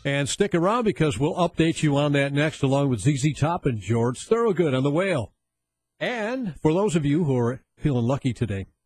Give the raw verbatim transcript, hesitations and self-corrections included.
And stick around because we'll update you on that next, along with Z Z Top and George Thorogood on the Whale. And for those of you who are feeling lucky today,